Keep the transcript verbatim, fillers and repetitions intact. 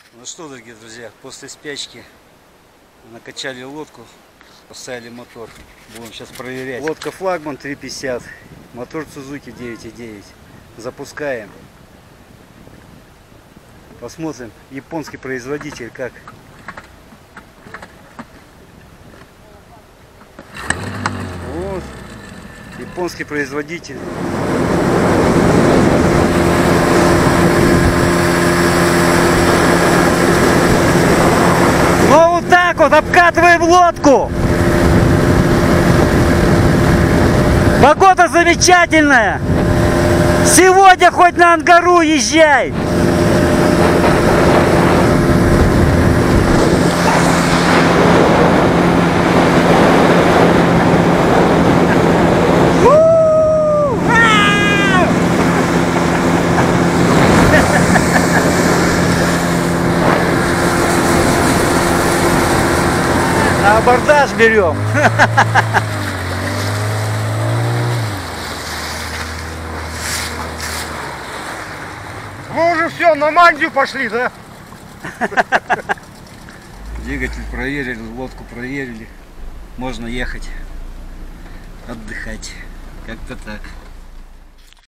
Ну что, дорогие друзья, после спячки накачали лодку, поставили мотор. Будем сейчас проверять. Лодка флагман три пятьдесят, мотор Suzuki девять и девять. Запускаем. Посмотрим, японский производитель как. Вот, японский производитель. Ну вот так вот обкатываем лодку. Погода замечательная. Сегодня хоть на Ангару езжай. На абордаж берем. Мы уже все, на мандию пошли, да? Двигатель проверили, лодку проверили. Можно ехать, отдыхать. Как-то так.